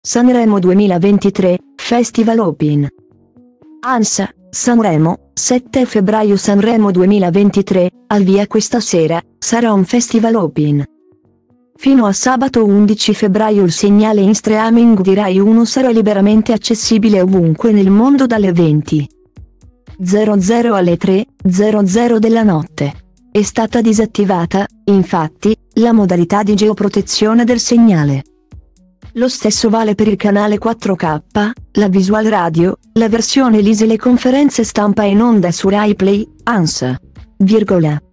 Sanremo 2023, Festival Open. ANSA, Sanremo, 7 febbraio. Sanremo 2023, al via questa sera, sarà un festival open. Fino a sabato 11 febbraio il segnale in streaming di Rai 1 sarà liberamente accessibile ovunque nel mondo dalle 20:00 alle 3:00 della notte. È stata disattivata, infatti, la modalità di geoprotezione del segnale. Lo stesso vale per il canale 4K, la visual radio, la versione LIS e le conferenze stampa in onda su Rai Play, ANSA.